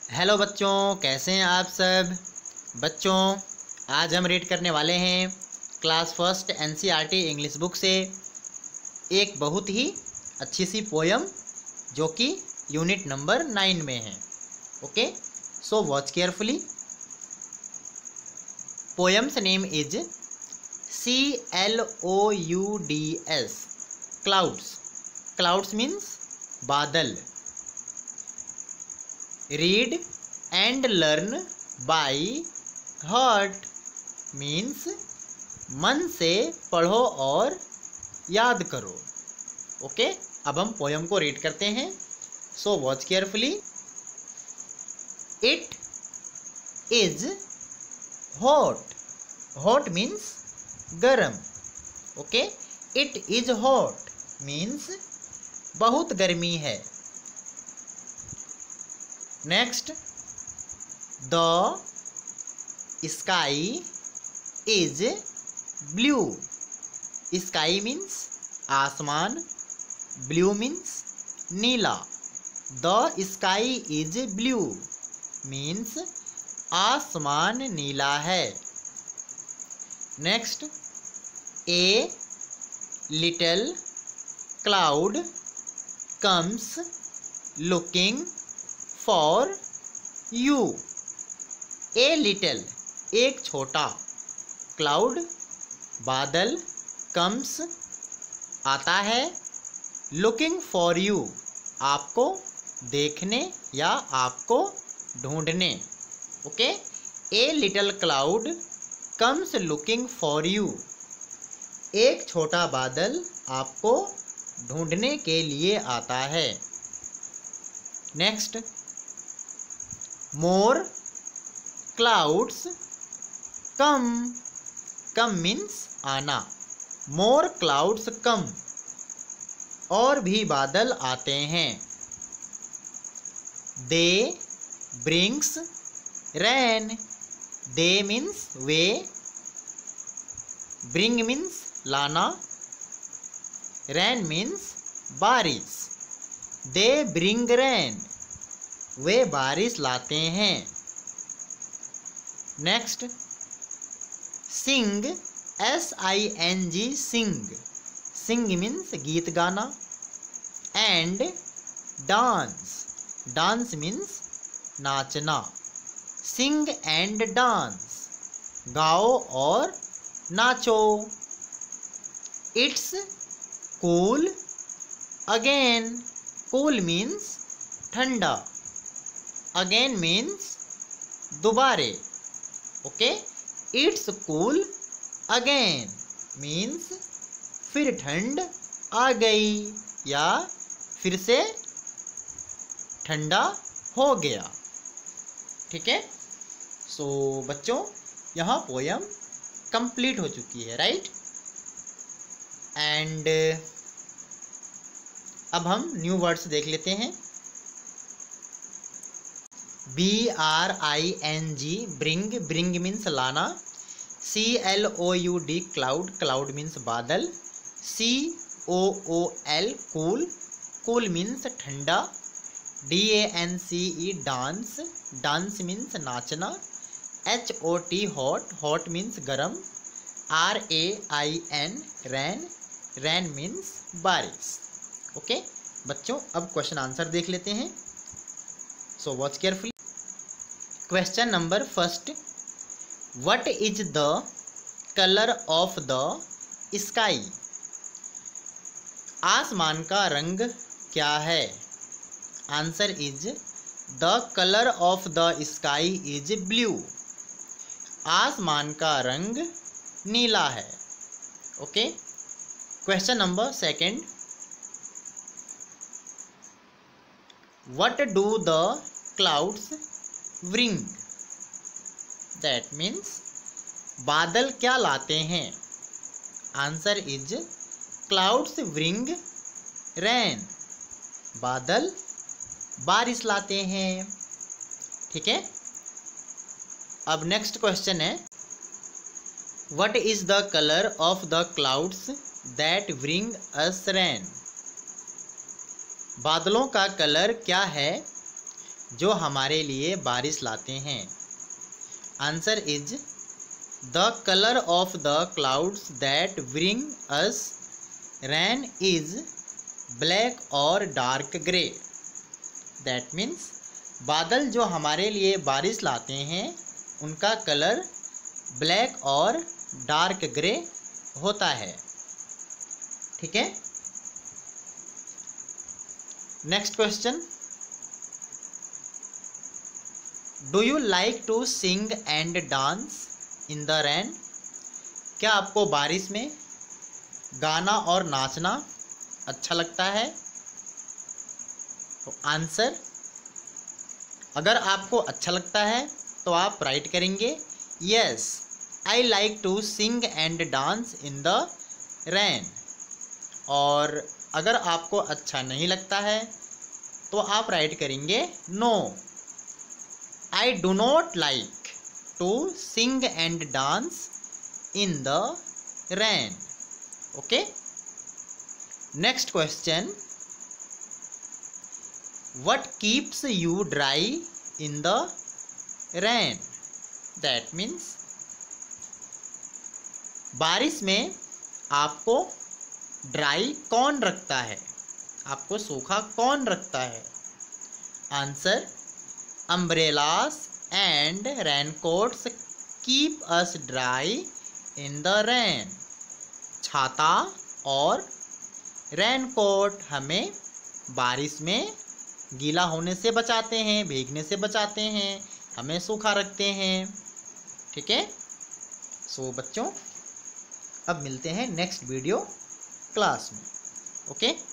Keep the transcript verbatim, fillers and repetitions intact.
Hello बच्चों, कैसे हैं आप सब। बच्चों, आज हम रीड करने वाले हैं class first NCERT English book से एक बहुत ही अच्छी सी पोयम जो कि यूनिट नंबर नाइन में है। Okay, so watch carefully. Poems name is C L O U D S, clouds. Clouds means बादल। Read and learn by heart means मन से पढ़ो और याद करो। ओके, अब हम पोयम को रीड करते हैं। So watch carefully. It is hot. Hot means गरम। Okay, it is hot means बहुत गर्मी है। Next, the sky is blue. Sky means आसमान, ब्लू मीन्स नीला। The sky is blue means आसमान नीला है। Next, a little cloud comes looking for you. A little एक छोटा, क्लाउड बादल, कम्स आता है, लुकिंग फॉर यू आपको देखने या आपको ढूंढने। Okay, a little cloud comes looking for you. एक छोटा बादल आपको ढूंढने के लिए आता है। Next, more clouds come. Come means आना। मोर क्लाउड्स कम और भी बादल आते हैं। They brings rain. They means वे, ब्रिंग मीन्स लाना, रैन मीन्स बारिश। दे ब्रिंग रैन वे बारिश लाते हैं। Next, sing S I N G sing. Sing means गीत गाना। एंड डांस, डांस मीन्स नाचना। सिंग एंड डांस गाओ और नाचो। It's cool again. Cool means ठंडा, अगेन मीन्स दोबारे। Okay, it's cool again means फिर ठंड आ गई या फिर से ठंडा हो गया। ठीक है, सो बच्चों, यहाँ पोयम कंप्लीट हो चुकी है, राइट। एंड अब हम न्यू वर्ड्स देख लेते हैं। B R I N G bring. Bring means लाना। C L O U D cloud. Cloud means बादल। C O O L cool. Cool means ठंडा। D A N C E dance. Dance means नाचना। H O T hot. Hot means गरम। R A I N rain. Rain means बारिश। Okay बच्चों, अब question answer देख लेते हैं। So watch carefully. Question number first, what is the colour of the sky. आसमान का रंग क्या है। Answer is the colour of the sky is blue. आसमान का रंग नीला है। Okay, question number second, what do the clouds bring. That means बादल क्या लाते हैं। Answer is clouds bring rain. बादल बारिश लाते हैं। ठीक है, अब नेक्स्ट क्वेश्चन है, what is the colour of the clouds that bring us rain. बादलों का कलर क्या है जो हमारे लिए बारिश लाते हैं? Answer is the colour of the clouds that bring us rain is black और डार्क ग्रे। दैट मीन्स बादल जो हमारे लिए बारिश लाते हैं उनका कलर ब्लैक और डार्क ग्रे होता है। ठीक है, next question, do you like to sing and dance in the rain? क्या आपको बारिश में गाना और नाचना अच्छा लगता है? तो आंसर, अगर आपको अच्छा लगता है तो आप राइट करेंगे yes I like to sing and dance in the rain. और अगर आपको अच्छा नहीं लगता है तो आप राइट करेंगे no I do not like to sing and dance in the rain. Okay, next question, what keeps you dry in the rain? That means बारिश में आपको ड्राई कौन रखता है, आपको सूखा कौन रखता है? Answer, umbrellas and raincoats keep us dry in the rain. छाता और रेनकोट हमें बारिश में गीला होने से बचाते हैं, भीगने से बचाते हैं, हमें सूखा रखते हैं। ठीक है, सो बच्चों अब मिलते हैं नेक्स्ट वीडियो क्लास में। ओके।